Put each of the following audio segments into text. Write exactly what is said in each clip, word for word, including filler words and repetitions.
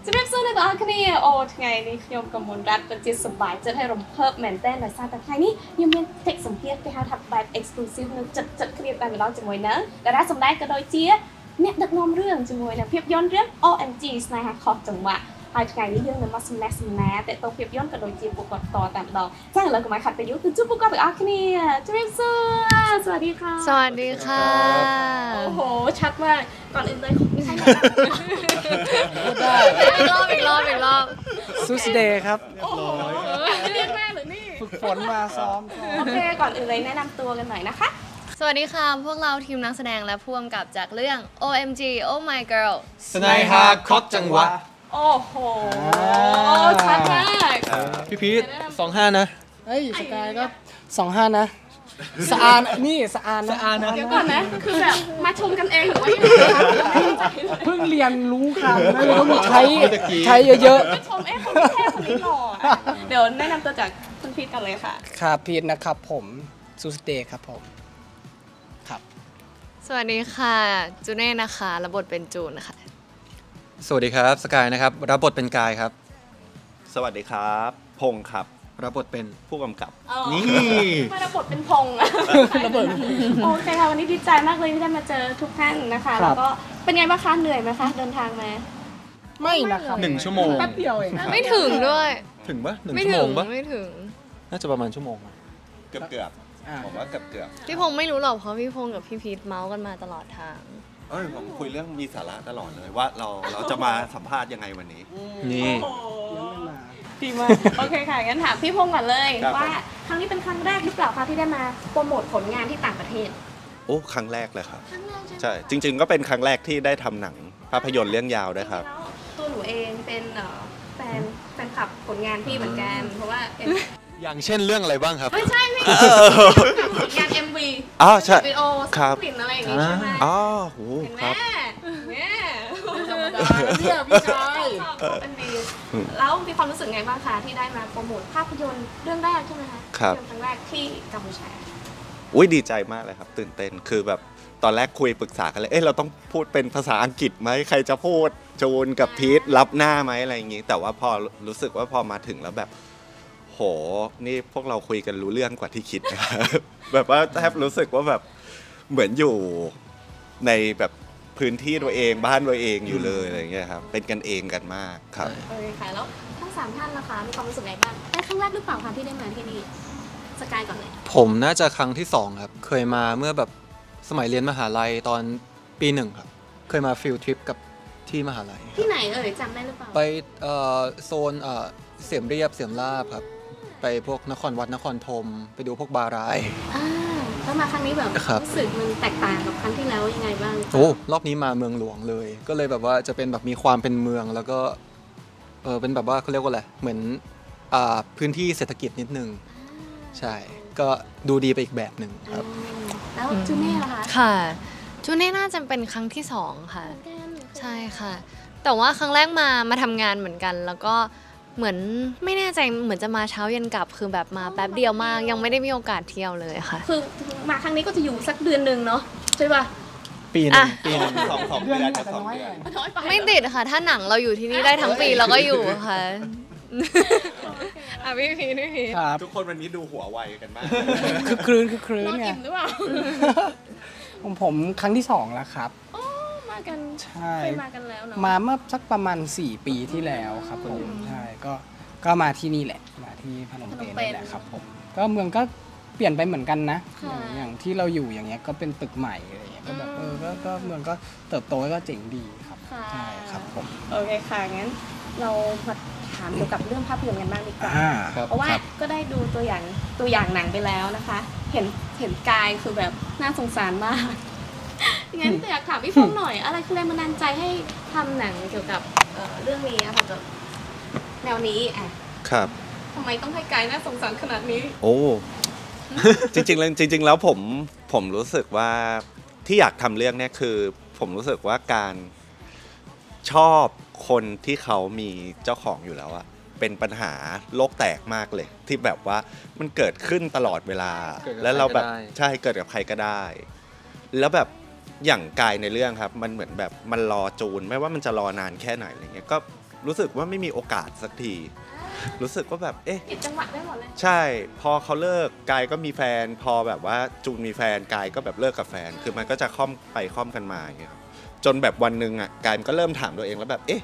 จะเรียกซื้อในตอนนี้โอ้ไงนี่ยมกับมนรัฐเป็นจิตสบายจะให้รมเพิ่มแมนเต้นแต่ซาแต่ไงนี่ยังมีเทคสัมเพียรไปหาทับแบบเอ็กซ์คลูซีฟนึงจัดจัดเคลียร์กันไปแล้วจะมวยเนอะแต่ถ้าสมได้ก็โดยเจี๊ยเนี่ยดักนอมเรื่องจะมวยนะเพียบย้อนเรื่อง โอ เอ็ม จี สไนฮาคอจังหวะไอ้ไงนี่ยังเนี่ยมาสแนสแนแต่ตัวเพียบย้อนก็โดยเจี๊ยปุกกอดต่อตามดอกจ้างเลยก็หมายขัดไปยุคือจุ๊บปุกกอดไปอาคินีจะเรียกซื้อสวัสดีค่ะสวัสดีค่ะโอ้โหชัดมากก่อนอื่นเลยไม่ใช่ได้อีกรอบอีกรอบอีกรอบซูสเดย์ครับโอ้โหเรียกแม่หรือนี่ฝึกฝนมาซ้อมโอเคก่อนอื่นเลยแนะนำตัวกันหน่อยนะคะสวัสดีค่ะพวกเราทีมนักแสดงและผู้กำกับจากเรื่อง โอ เอ็ม จี Oh My Girl สไนฮาคอกจังหวะโอ้โหชัดมากพี่พีทสองห้านะเฮ้ยสกายก็สองห้านะสะอานนี่สะอานนะเดี๋ยวก่อนนะคือแบบมาชมกันเองหรือว่าเพิ่งเรียนรู้คำนะต้องใช้ใช้เยอะๆมาชมเอ๊ะคนที่แท้คนนี้หล่อเดี๋ยวแนะนำตัวจากคุณพีทกันเลยค่ะครับพีทนะครับผมซูสเดย์ครับผมครับสวัสดีค่ะจูเน่นะคะรับบทเป็นจูนค่ะสวัสดีครับสกายนะครับรับบทเป็นกายครับสวัสดีครับพงครับรับบทเป็นผู้กำกับนี่มารับบทเป็นพงระเบิดโอเคค่ะวันนี้ดีใจมากเลยที่ได้มาเจอทุกท่านนะคะแล้วก็เป็นไงบ้างคะเหนื่อยไหมคะเดินทางมาไม่นะครับหนึ่งชั่วโมงแป๊บเดียวเองไม่ถึงด้วยถึงปะหนึ่งชั่วโมงปะไม่ถึงน่าจะประมาณชั่วโมงเกือบเกือบผมว่าเกือบเกือบพี่พงไม่รู้หรอกเพราะพี่พงกับพี่พีทเมาส์กันมาตลอดทางเอ้ยผมคุยเรื่องมีสาระตลอดเลยว่าเราเราจะมาสัมภาษณ์ยังไงวันนี้นี่ดีมากโอเคค่ะงั้นถามพี่พงก่อนเลยว่าครั้งนี้เป็นครั้งแรกหรือเปล่าคะที่ได้มาโปรโมทผลงานที่ต่างประเทศโอ้ครั้งแรกเลยครับใช่จริงๆก็เป็นครั้งแรกที่ได้ทำหนังภาพยนตร์เรื่องยาวด้วยครับตัวหนูเองเป็นแฟนแฟนคลับผลงานพี่เหมือนกันเพราะว่าอย่างเช่นเรื่องอะไรบ้างครับไม่ใช่ไม่ผลงาน เอ็ม วีอ๋อใช่วิดีโอครับกลิ่นอะไรอย่างงี้ใช่ไหมอ๋อโหครับเนี่ยธรรมดาเนี่ยพี่ชายเป็นดีแล้วมีความรู้สึกไงบ้างคะที่ได้มาโปรโมทภาพยนตร์เรื่องแรกใช่ไหมคะครับครั้งแรกที่กัมพูชาอุ้ยดีใจมากเลยครับตื่นเต้นคือแบบตอนแรกคุยปรึกษากันเลยเอ๊ะเราต้องพูดเป็นภาษาอังกฤษไหมใครจะพูดจูนกับพีทรับหน้าไหมอะไรอย่างงี้แต่ว่าพอรู้สึกว่าพอมาถึงแล้วแบบโหนี่พวกเราคุยกันรู้เรื่องกว่าที่คิดนะครับแบบว่าแทบรู้สึกว่าแบบเหมือนอยู่ในแบบพื้นที่ตัวเองบ้านตัวเองอยู่เลยอะไรเงี้ยครับเป็นกันเองกันมากครับโอเคค่ะแล้วทั้งสามท่านนะคะมีความรู้สึกไงบ้างแต่ครั้งแรกหรือเปล่าคะที่ได้มาที่นี่สกายก่อนเลยผมน่าจะครั้งที่สองครับเคยมาเมื่อแบบสมัยเรียนมหาลัยตอนปีหนึ่งครับเคยมาฟิลทริปกับที่มหาลัยที่ไหนเอ่ยจำได้หรือเปล่าไปโซนเสียมเรียบเสียมราบครับไปพวกนครวัดนครธมไปดูพวกบารายอ่าแล้วมาครั้งนี้แบบรู้สึกมันแตกต่างกับครั้งที่แล้วยังไงบ้างโอ้รอบนี้มาเมืองหลวงเลยก็เลยแบบว่าจะเป็นแบบมีความเป็นเมืองแล้วก็เออเป็นแบบว่าเขาเรียกว่าอะไรเหมือนอ่าพื้นที่เศรษฐกิจนิดนึงใช่ก็ดูดีไปอีกแบบหนึ่งครับแล้วจูเน่ล่ะคะค่ะจูเน่น่าจะเป็นครั้งที่สองค่ะใช่ค่ะแต่ว่าครั้งแรกมามาทำงานเหมือนกันแล้วก็เหมือนไม่แน่ใจเหมือนจะมาเช้าเย็นกลับคือแบบมาแป๊บเดียวมากยังไม่ได้มีโอกาสเที่ยวเลยค่ะคือมาครั้งนี้ก็จะอยู่สักเดือนนึงเนาะใช่ป่ะปีนึงปีนึงสองสองเดือนจะสองเดือนไม่ติดค่ะถ้าหนังเราอยู่ที่นี่ได้ทั้งปีเราก็อยู่ค่ะอ่ะพี่พีพี่พีทุกคนวันนี้ดูหัวไวกันมากคือคลื่นคือคลื่นไงหรือเปล่าผมผมครั้งที่สองแล้วครับมากันใช่มากันแล้วเนาะมาเมื่อสักประมาณสี่ปีที่แล้วครับผมใช่ก็ก็มาที่นี่แหละมาที่พนมเปญนี่แหละครับผมก็เมืองก็เปลี่ยนไปเหมือนกันนะอย่างที่เราอยู่อย่างเงี้ยก็เป็นตึกใหม่อะไรเงี้ยก็แบบเออก็เมืองก็เติบโตก็เจ๋งดีครับใช่ครับผมโอเคค่ะงั้นเรามาถามเกี่ยวกับเรื่องภาพยนตร์กันบ้างดีกว่าเพราะว่าก็ได้ดูตัวอย่างตัวอย่างหนังไปแล้วนะคะเห็นเห็นกายคือแบบน่าสงสารมากงั้นอยากถามพี่พงษ์หน่อยอะไรคือแรงบันดาลใจให้ทำหนังเกี่ยวกับเรื่องนี้ค่ะกับแนวนี้อ่ะครับทำไมต้องให้กายน่าสงสารขนาดนี้โอ้จริงๆแล้วจริงๆแล้วผมผมรู้สึกว่าที่อยากทำเรื่องนี้คือผมรู้สึกว่าการชอบคนที่เขามีเจ้าของอยู่แล้วอะเป็นปัญหาโลกแตกมากเลยที่แบบว่ามันเกิดขึ้นตลอดเวลาแล้วเราแบบใช่เกิดกับใครก็ได้แล้วแบบอย่างกายในเรื่องครับมันเหมือนแบบมันรอจูนไม่ว่ามันจะรอนานแค่ไหนอะไรเงี้ยก็รู้สึกว่าไม่มีโอกาสสักทีรู้สึกว่าแบบเอ๊ะผิดจังหวะได้หมดเลยใช่พอเขาเลิกกายก็มีแฟนพอแบบว่าจูนมีแฟนกายก็แบบเลิกกับแฟนคือมันก็จะค่อมไปค่อมกันมาอย่างเงี้ยครับจนแบบวันหนึ่งอ่ะกายมันก็เริ่มถามตัวเองแล้วแบบเอ๊ะ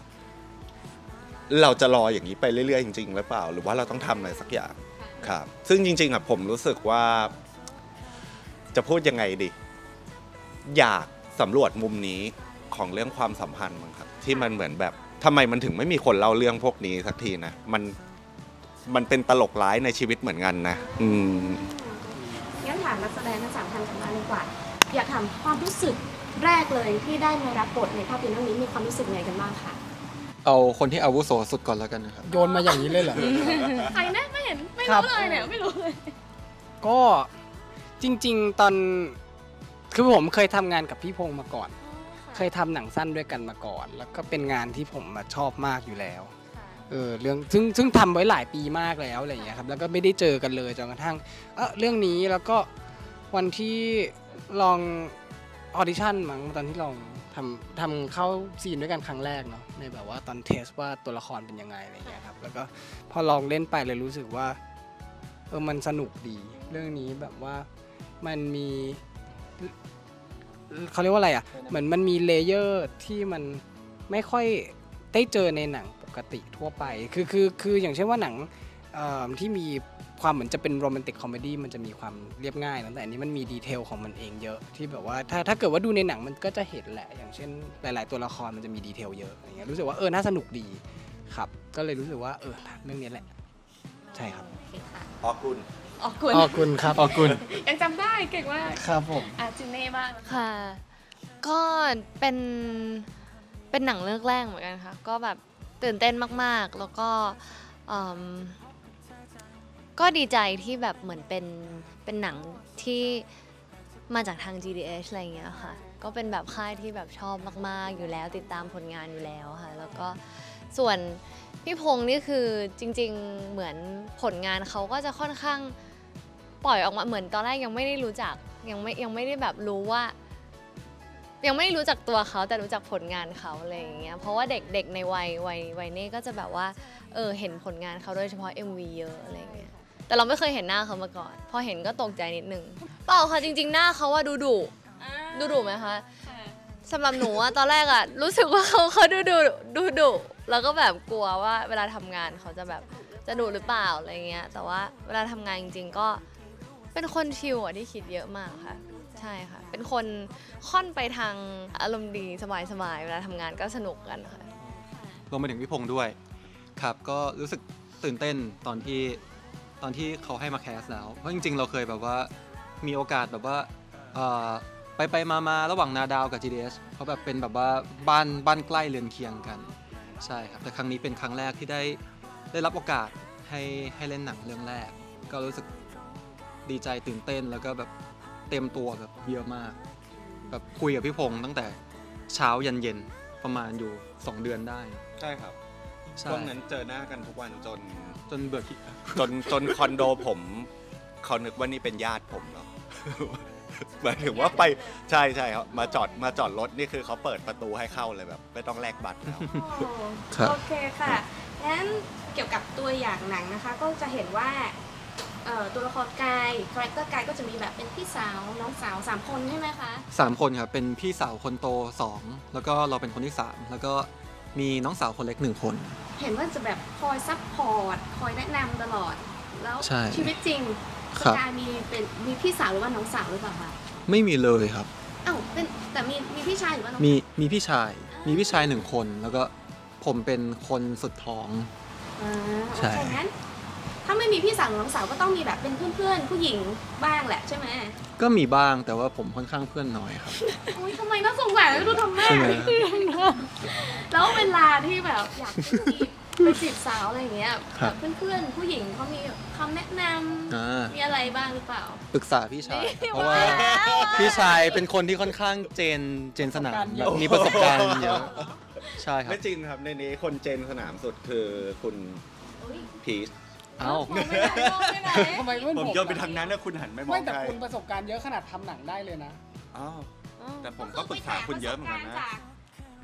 เราจะรออย่างนี้ไปเรื่อยๆจริงๆหรือเปล่าหรือว่าเราต้องทำอะไรสักอย่างครับซึ่งจริงๆอ่ะผมรู้สึกว่าจะพูดยังไงดีอยากสำรวจมุมนี้ของเรื่องความสัมพันธ์มั้งครับที่มันเหมือนแบบทำไมมันถึงไม่มีคนเล่าเรื่องพวกนี้สักทีนะมันมันเป็นตลกร้ายในชีวิตเหมือนกันนะอืมงั้นถามนักแสดงทั้งสามท่านกันบ้างดีกว่าอยากถามความรู้สึกแรกเลยที่ได้มารับบทในภาพยนตร์เรื่องนี้มีความรู้สึกไงกันบ้างคะเอาคนที่อาวุโสสุดก่อนแล้วกันนะครับโยนมาอย่างนี้เลยเหรอใครนะไม่เห็นไม่รู้เลยเนี่ยไม่รู้เลยก็จริงๆตอนคือผมเคยทำงานกับพี่พงษ์มาก่อนเคยทำหนังสั้นด้วยกันมาก่อนแล้วก็เป็นงานที่ผมชอบมากอยู่แล้วเออเรื่องซึ่งซึ่งทำไว้หลายปีมากแล้วอะไรอย่างเงี้ยครับแล้วก็ไม่ได้เจอกันเลยจนกระทั่งเออเรื่องนี้แล้วก็วันที่ลองออดิชั่นมั้งตอนที่ลองทำทำเข้าซีนด้วยกันครั้งแรกเนาะในแบบว่าตอนเทสว่าตัวละครเป็นยังไงอะไรอย่างเงี้ยครับแล้วก็พอลองเล่นไปเลยรู้สึกว่าเออมันสนุกดีเรื่องนี้แบบว่ามันมีเขาเรียกว่าอะไรอ่ะเหมือนมันมีเลเยอร์ที่มันไม่ค่อยได้เจอในหนังปกติทั่วไปคือคือคืออย่างเช่นว่าหนังที่มีความเหมือนจะเป็นโรแมนติกคอมเมดี้มันจะมีความเรียบง่ายแต่อันนี้มันมีดีเทลของมันเองเยอะที่แบบว่าถ้าถ้าเกิดว่าดูในหนังมันก็จะเห็นแหละอย่างเช่นหลายๆตัวละครมันจะมีดีเทลเยอะอย่างเงี้ยรู้สึกว่าเออน่าสนุกดีครับก็เลยรู้สึกว่าเออเรื่องนี้แหละใช่ครับออกุลออกุลออกุลครับออกุลยังจำได้เก่งมากครับผมอาจินเน่บ้างค่ะก็เป็นเป็นหนังเรื่องแรกเหมือนกันค่ะก็แบบตื่นเต้นมากๆแล้วก็ก็ดีใจที่แบบเหมือนเป็นเป็นหนังที่มาจากทาง จี ดี เอช อะไรอย่างเงี้ยค่ะก็เป็นแบบค่ายที่แบบชอบมากๆอยู่แล้วติดตามผลงานอยู่แล้วค่ะแล้วก็ส่วนพี่พงษ์นี่คือจริงๆเหมือนผลงานเขาก็จะค่อนข้างปล่อยออกมาเหมือนตอนแรกยังไม่ได้รู้จักยังไม่ยังไม่ได้แบบรู้ว่ายังไม่รู้จักตัวเขาแต่รู้จักผลงานเขาอะไรอย่างเงี้ยเพราะว่าเด็กๆในวัยวัยวัยนี้ก็จะแบบว่าเออเห็นผลงานเขาโดยเฉพาะ เอ็ม วี เยอะอะไรอย่างเงี้ยแต่เราไม่เคยเห็นหน้าเขามาก่อนพอเห็นก็ตกใจนิดนึงเปล่าค่ะจริงๆหน้าเขาว่าดูดุดูดุไหมคะสำหรับหนูอะตอนแรกอะรู้สึกว่าเขาเขาดูดุดูดุแล้วก็แบบกลัวว่าเวลาทำงานเขาจะแบบจะดุหรือเปล่าอะไรเงี้ยแต่ว่าเวลาทำงานจริงๆก็เป็นคนชิลอะที่คิดเยอะมากค่ะใช่ค่ะเป็นคนค่อนไปทางอารมณ์ดีสบายๆเวลาทำงานก็สนุกกันค่ะรวมไปถึงพี่พงษ์ด้วยครับก็รู้สึกตื่นเต้นตอนที่ตอนที่เขาให้มาแคสแล้วเพราะจริงๆเราเคยแบบว่ามีโอกาสแบบว่าไปไปมาๆระหว่างนาดาวกับ จี ดี เอส เพราะแบบเป็นแบบว่าบ้านบ้านใกล้เรือนเคียงกันใช่ครับแต่ครั้งนี้เป็นครั้งแรกที่ได้ได้รับโอกาสให้ให้เล่นหนังเรื่องแรกก็รู้สึกดีใจตื่นเต้นแล้วก็แบบเต็มตัวแบบเยอะมากแบบคุยกับพี่พงษ์ตั้งแต่เช้ายันเย็นประมาณอยู่สองเดือนได้ใช่ครับช่วงนั้นเจอหน้ากันทุกวันจนจนเบื่อคิดจนจนคอนโดผมเขานึกว่านี่เป็นญาติผมเนาะหมายถึงว่าไปใช่ใช่ครับมาจอดมาจอดรถนี่คือเขาเปิดประตูให้เข้าเลยแบบไม่ต้องแลกบัตรแล้วโอเคค่ะงั้นเกี่ยวกับตัวอย่างหนังนะคะก็จะเห็นว่าตัวละครกายคาแรคเตอร์กายก็จะมีแบบเป็นพี่สาวน้องสาวสามคนใช่ไหมคะสามคนครับเป็นพี่สาวคนโตสองแล้วก็เราเป็นคนที่สามแล้วก็มีน้องสาวคนเล็กหนึ่งคนเห็นว่าจะแบบคอยซัพพอร์ตคอยแนะนำตลอดแล้วชีวิตจริงกายมีเป็นมีพี่สาวหรือว่าน้องสาวหรือเปล่าคะไม่มีเลยครับอ้าวเป็นแต่มีมีพี่ชายหรือว่าน้องมีมีพี่ชายมีพี่ชายหนึ่งคนแล้วก็ผมเป็นคนสุดท้องอ่าใช่งั้นถ้าไม่มีพี่สาวหรือน้องสาวก็ต้องมีแบบเป็นเพื่อนๆผู้หญิงบ้างแหละใช่ไหมก็มีบ้างแต่ว่าผมค่อนข้างเพื่อนน้อยครับอุ้ยทำไมน่าสงสารดูทำแม่แล้วเวลาที่แบบอยากไปจีบสาวอะไรอย่างเงี้ยแบบเพื่อนๆผู้หญิงเขามีคำแนะนำมีอะไรบ้างหรือเปล่าปรึกษาพี่ชายเพราะว่าพี่ชายเป็นคนที่ค่อนข้างเจนเจนสนามแบบมีประสบการณ์เยอะใช่ครับไม่จริงครับในนี้คนเจนสนามสุดคือคุณพีชเอ้าทำไมผมโยนไปทางนั้นแล้วคุณหันไม่มองใครไม่แต่คุณประสบการณ์เยอะขนาดทำหนังได้เลยนะอ้าวแต่ผมก็ปรึกษาคุณเยอะเหมือนกันนะ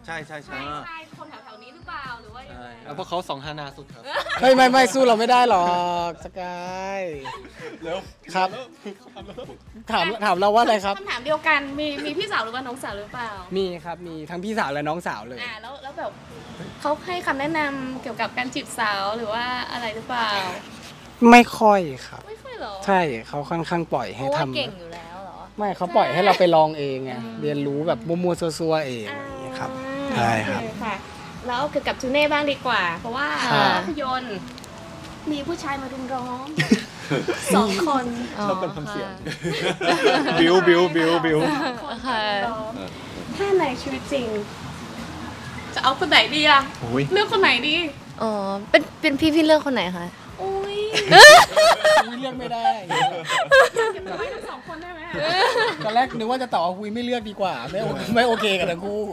ใช่ใช่ใช่ใช่ใช่คนแถวๆนี้หรือเปล่าหรือว่ายังไงเพราะเขาสองห้านาสุดครับเฮ้ยไม่ไม่สู้เราไม่ได้หรอกสกายเร็วครับถามถามเราว่าอะไรครับคำถามเดียวกันมีมีพี่สาวหรือว่าน้องสาวหรือเปล่ามีครับมีทั้งพี่สาวและน้องสาวเลยอ่าแล้วแล้วแบบเขาให้คำแนะนำเกี่ยวกับการจีบสาวหรือว่าอะไรหรือเปล่าไม่ค่อยครับไม่ค่อยหรอใช่เขาค่อนข้างปล่อยเพให้ราะว่าทำเก่งอยู่แล้วเหรอไม่เขาปล่อยให้เราไปลองเองไงเรียนรู้แบบมั่วๆซัวๆเองอย่างเงี้ยครับใช่ครับโอเค่ะแล้วเกี่ยวกับจูเน่บ้างดีกว่า เพราะว่าค่ะภาพยนตร์มีผู้ชายมารุมร้อม สองคนชอบการทำเสียงค่ะบิวบิวบิวบิวค่ะร้อมถ้าในชีวิตจริง จะเอาคนไหนดีอะโอ้ยเลือกคนไหนดีอ๋อเป็นเป็นพี่พี่เลือกคนไหนคะอุ้ยเลือกไม่ได้เก็บไว้ทั้งสองคนได้ไหมตอนแรกนึกว่าจะตอบว่าคุยไม่เลือกดีกว่า ไม่โอไม่โอเคกับทั้งคู่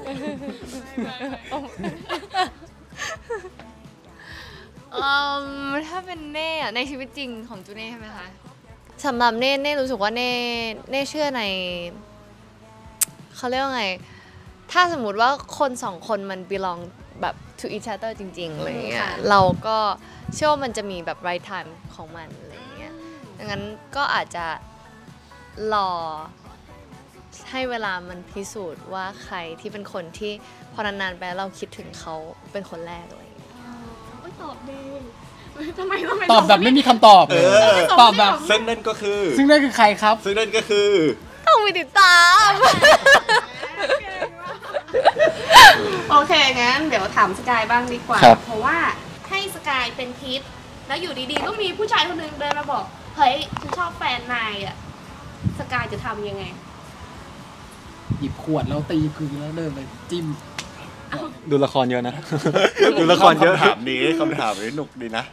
เอ่อถ้าเป็นเน่อะในชีวิตจริงของจูเน่ใช่ไหมคะสำหรับเน่เน่รู้สึกว่าเน่เน่เชื่อในเขาเรียกว่าไง ถ้าสมมุติว่าคนสองคนมัน belong แบบ to each other จริงๆอะไรเงี้ยเราก็เชื่อว่ามันจะมีแบบ right time ของมันอะไรเงี้ยดังนั้นก็อาจจะรอให้เวลามันพิสูจน์ว่าใครที่เป็นคนที่พอนานๆไปแล้วเราคิดถึงเขาเป็นคนแรกเลยโอ้ยตอบดีทำไมทำไมตอบแบบไม่มีคำตอบเลยเออตอบแบบซึ่งนั่นก็คือซึ่งนั่นคือใครครับซึ่งนั่นก็คือต้องไปติดตามโอเคงั้นเดี๋ยวถามสกายบ้างดีกว่าครับเพราะว่าให้สกายเป็นทิปแล้วอยู่ดีๆ ก็มีผู้ชายคนหนึงเดินมาบอก เฮ้ยฉันชอบแฟนนายอะสกายจะทำยังไงหยิบขวดแล้วตีพื้นแล้วเดินไปจิ้มดูละครเยอะนะดูละครเยอะคำถามนี้คำถามนี้หนุกดีนะ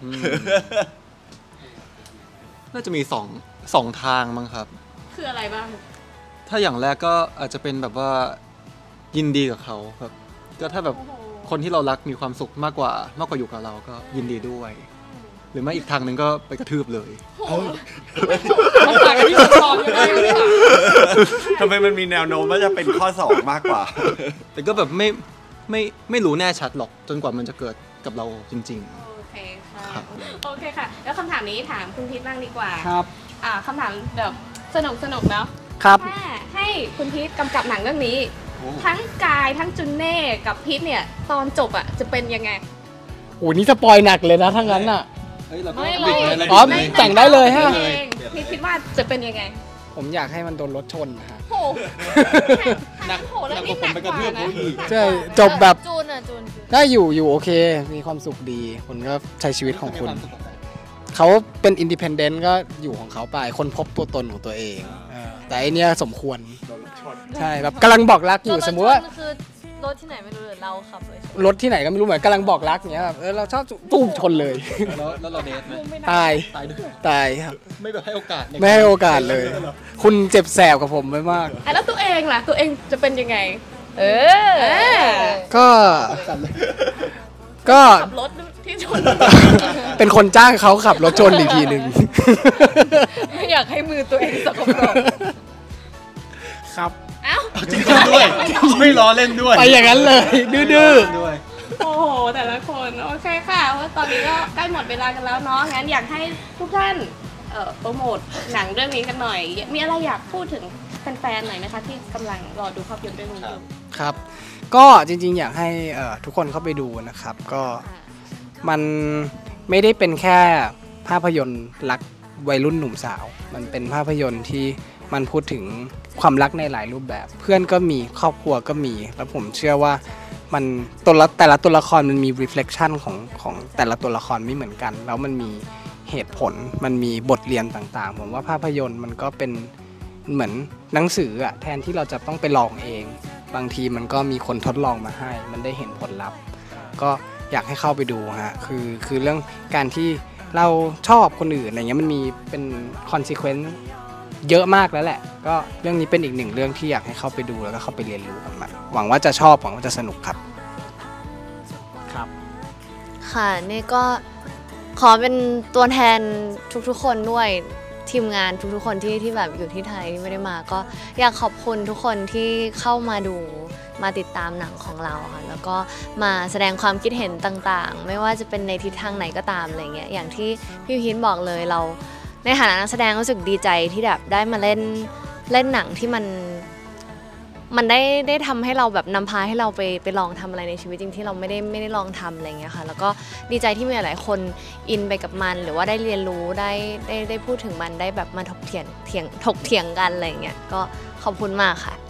น่าจะมีสองสองทางมั้งครับคืออะไรบ้างถ้าอย่างแรกก็อาจจะเป็นแบบว่ายินดีกับเขาครับ ก็ถ้าแบบโอ้โหคนที่เรารักมีความสุขมากกว่ามากกว่าอยู่กับเราก็ยินดีด้วย หรือไม่อีกทางหนึ่งก็ไปกระทืบเลยมันต่างกันที่ละครยังไงเนี่ยทำไมมันมีแนวโน้มว่าจะเป็นข้อสองมากกว่าแต่ก็แบบไม่ไม่ไม่รู้แน่ชัดหรอกจนกว่ามันจะเกิดกับเราจริงโอเคค่ะครับโอเคค่ะ แล้วคำถามนี้ถามคุณพีทบ้างดีกว่าครับอ่าคำถามแบบสนุกสนุกๆเนาะครับถ้าให้คุณพีทกำกับหนังเรื่องนี้ ทั้งกายทั้งจุนเน่กับพีทเนี่ยตอนจบอ่ะจะเป็นยังไงโอ้นี่สปอยหนักเลยนะถ้างั้นอ่ะๆเฮ้ยเราก็ไม่บิดเลยเลยอ๋อแต่งได้เลยฮะพีทเองพีทคิดว่าจะเป็นยังไงผมอยากให้มันโดนรถชนนะฮะโหหนักโหแล้วนี่หนักกว่านะใช่จบแบบจูนอะจูนจูนได้อยู่อยู่โอเค มีความสุขดี คุณก็ใช้ชีวิตของคุณ เขาเป็นอินดิเพนเดนต์ก็อยู่ของเขาไป คนพบตัวตนของตัวเองเออแต่อันเนี้ยสมควร ใช่แบบกำลังบอกรักอยู่สมมุติว่าคือรถที่ไหนไม่รู้เลยเราขับเลยรถที่ไหนก็ไม่รู้เหมือนกำลังบอกรักอย่างเงี้ยแบบเออเราชอบตูมชนเลยแล้วแล้วเราเดทไหมตายตายด้วยตายครับไม่แบบให้โอกาสนไม่ให้โอกาสเลย คุณเจ็บแสบกับผมไปมากอ่ะแล้วตัวเองล่ะ ตัวเองจะเป็นยังไงเออก็ ก็ขับรถที่ชนเป็นคนจ้างเขาขับรถชนอีกทีหนึ่งไม่อยากให้มือตัวเองสกปรกครับเอ้าจริงๆด้วย ไม่ล้อเล่นด้วยไปอย่างนั้นเลย ดื้อด้วยโอ้โห แต่ละคน โอเคค่ะว่าตอนนี้ก็ใกล้หมดเวลากันแล้วเนาะ งั้นอยากให้ทุกท่านเอ่อโปรโมทหนังเรื่องนี้กันหน่อย มีอะไรอยากพูดถึงแฟนๆหน่อยไหมคะที่กำลังรอดูภาพยนตร์เรื่องนี้อยู่ๆครับ ก็จริงๆ อยากให้เอ่อทุกคนเข้าไปดูนะครับ ก็มันไม่ได้เป็นแค่ภาพยนตร์รักวัยรุ่นหนุ่มสาว มันเป็นภาพยนตร์ที่มันพูดถึงความรักในหลายรูปแบบ เพื่อนก็มีครอบครัวก็มี แล้วผมเชื่อว่ามันตัวละแต่ละตัวละครมันมี reflection ของของแต่ละตัวละครไม่เหมือนกัน แล้วมันมีเหตุผลมันมีบทเรียนต่างๆผมว่าภาพยนตร์มันก็เป็นเหมือนหนังสืออะแทนที่เราจะต้องไปลองเอง บางทีมันก็มีคนทดลองมาให้ มันได้เห็นผลลัพธ์ก็อยากให้เข้าไปดูฮะคือคือเรื่องการที่เราชอบคนอื่นอะไรเงี้ยมันมีเป็น consequence เยอะมากแล้วแหละก็เรื่องนี้เป็นอีกหนึ่งเรื่องที่อยากให้เข้าไปดูแล้วก็เข้าไปเรียนรู้กับมันหวังว่าจะชอบหวังว่าจะสนุกครับครับค่ะนี่ก็ขอเป็นตัวแทนทุกๆคนด้วยทีมงานทุกๆคนที่ที่แบบอยู่ที่ไทยที่ไม่ได้มาก็อยากขอบคุณทุกคนที่เข้ามาดูมาติดตามหนังของเราค่ะแล้วก็มาแสดงความคิดเห็นต่างๆไม่ว่าจะเป็นในทิศทางไหนก็ตามอะไรเงี้ยอย่างที่พี่พินบอกเลยเราในฐานะนักแสดงรู้สึกดีใจที่แบบได้มาเล่นเล่นหนังที่มันมันได้ได้ทำให้เราแบบนำพาให้เราไปไปลองทำอะไรในชีวิตจริงที่เราไม่ได้ไม่ได้ลองทำอะไรเงี้ยค่ะแล้วก็ดีใจที่มีหลายคนอินไปกับมันหรือว่าได้เรียนรู้ได้ได้ได้พูดถึงมันได้แบบมาถกเถียงเถียงถกเถียงกันอะไรเงี้ยก็ขอบคุณมากค่ะ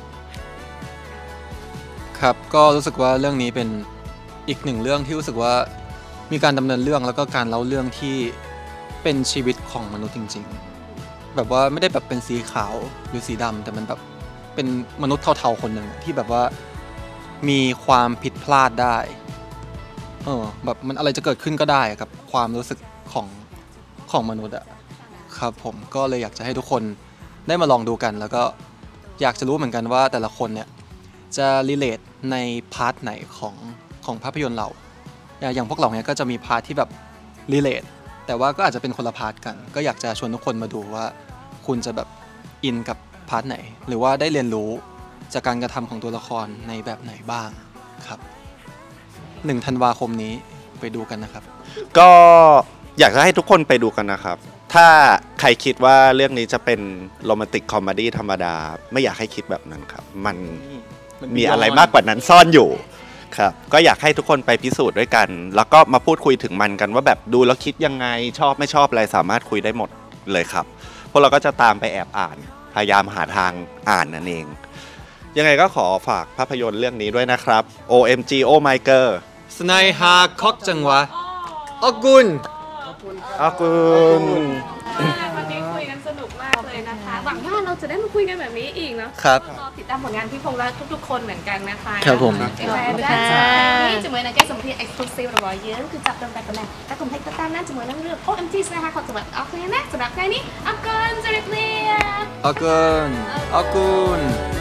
ครับก็รู้สึกว่าเรื่องนี้เป็นอีกหนึ่งเรื่องที่รู้สึกว่ามีการดำเนินเรื่องแล้วก็การเล่าเรื่องที่เป็นชีวิตของมนุษย์จริงๆแบบว่าไม่ได้แบบเป็นสีขาวหรือสีดำแต่มันแบบเป็นมนุษย์เทาๆคนหนึ่งที่แบบว่ามีความผิดพลาดได้เออแบบมันอะไรจะเกิดขึ้นก็ได้กับความรู้สึกของของมนุษย์อะครับผมก็เลยอยากจะให้ทุกคนได้มาลองดูกันแล้วก็อยากจะรู้เหมือนกันว่าแต่ละคนเนี่ยจะรีเลทในพาร์ทไหนของของภาพยนตร์เราอย่างพวกเราเนี่ยก็จะมีพาร์ทที่แบบรีเลทแต่ว่าก็อาจจะเป็นคนละพาร์ทกันก็อยากจะชวนทุกคนมาดูว่าคุณจะแบบอินกับพาร์ทไหนหรือว่าได้เรียนรู้จากการกระทำของตัวละครในแบบไหนบ้างครับหนึ่งธันวาคมนี้ไปดูกันนะครับก็อยากจะให้ทุกคนไปดูกันนะครับถ้าใครคิดว่าเรื่องนี้จะเป็นโรแมนติกคอมเมดี้ธรรมดาไม่อยากให้คิดแบบนั้นครับมันมีอะไรมากกว่านั้นซ่อนอยู่ครับก็อยากให้ทุกคนไปพิสูจน์ด้วยกันแล้วก็มาพูดคุยถึงมันกันว่าแบบดูแล้วคิดยังไงชอบไม่ชอบอะไรสามารถคุยได้หมดเลยครับพวกเราก็จะตามไปแอบอ่านพยายามหาทางอ่านนั่นเองยังไงก็ขอฝากภาพยนตร์เรื่องนี้ด้วยนะครับ โอ เอ็ม จี Oh My Girl สไนฮาคอกจังวะออกุนออกุนวันนี้คุยกันสนุกมากเลยนะคะหวังว่าเราจะได้มาคุยกันแบบนี้อีกเนาะครับรอติดตามผลงานพี่พงษ์และทุกๆคนเหมือนกันนะคะครับผมนี่จะเหมือนในแก้สมพี exclusive ระบอยเยอะคือจับตรงแต่กันแหละแต่กลุ่มให้ติดตามน่าจะเหมือนเรื่อง โอ เอ็ม จี นะคะขอสวัสดีออกเลยนะสำหรับใครนี้ออกก่อนสวัสดีค่ะออกุนออกุน